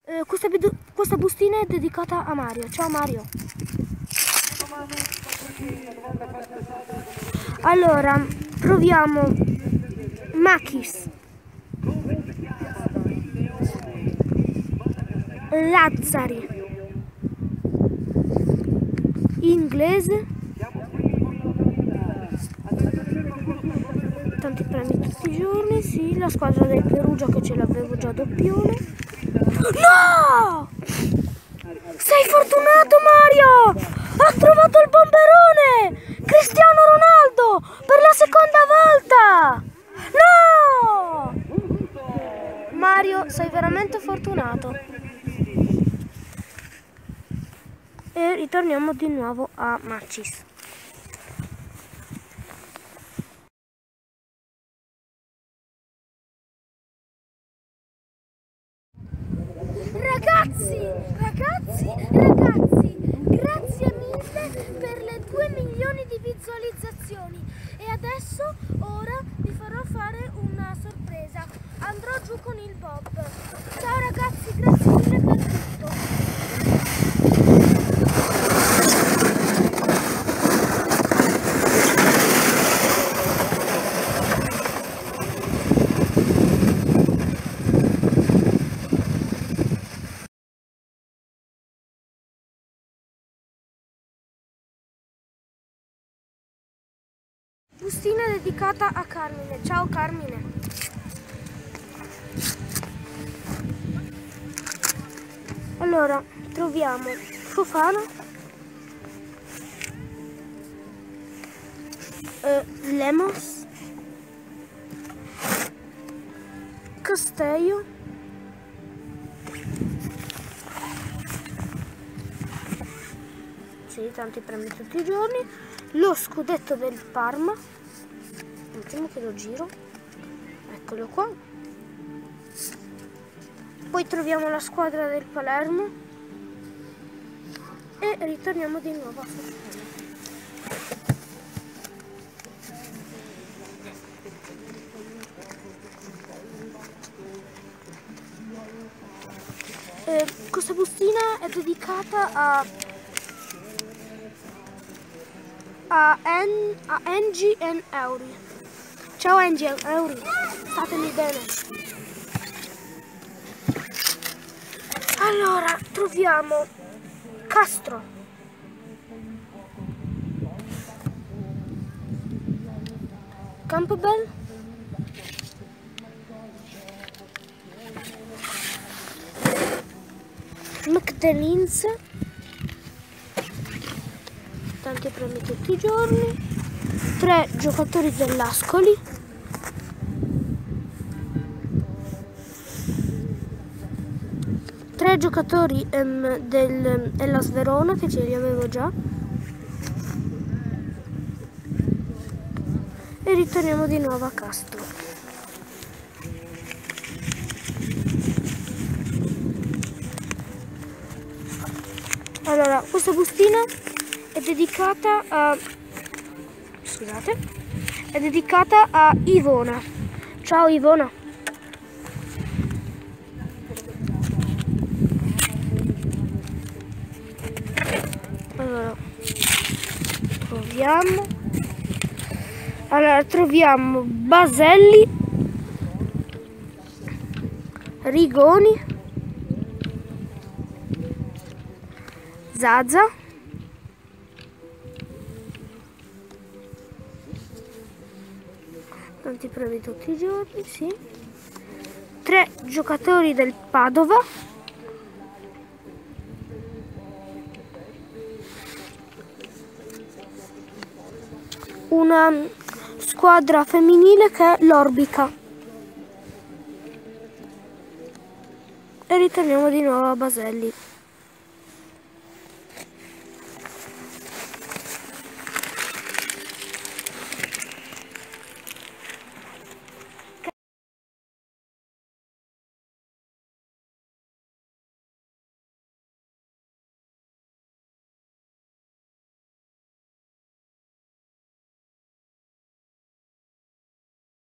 Questa bustina è dedicata a Mario. Ciao Mario. Allora, proviamo Makis, Lazzari, inglese, tanti premi tutti i giorni, sì, la squadra del Perugia che ce l'avevo già doppione. No! Sei fortunato Mario! Ha trovato il bomberone! Cristiano Ronaldo! Per la seconda volta! No! Mario, sei veramente fortunato. E ritorniamo di nuovo a Makis. Ragazzi, grazie mille per le 2 milioni di visualizzazioni e adesso ora vi farò fare una sorpresa, andrò giù con il Bob. Ciao ragazzi, grazie mille per tutto. Bustina dedicata a Carmine. Ciao Carmine. Allora, troviamo Fofana, Lemos, Castello, sì, tanti premi tutti i giorni, lo scudetto del Parma, un attimo che lo giro, eccolo qua, poi troviamo la squadra del Palermo e ritorniamo di nuovo a Fofana. Questa bustina è dedicata a Angie e Euri. Ciao Angie e Euri, statemi bene. Allora, troviamo Castro, Campbell, McDenins, tanti premi tutti i giorni, 3 giocatori dell'Ascoli, giocatori dell'Hellas Verona che ce li avevo già, e ritorniamo di nuovo a Castro. Allora, questa bustina è dedicata a Ivona. Ciao Ivona. Allora troviamo Baselli, Rigoni, Zaza, tanti premi tutti i giorni, sì, 3 giocatori del Padova, una squadra femminile che è l'Orbica, e ritorniamo di nuovo a Baselli.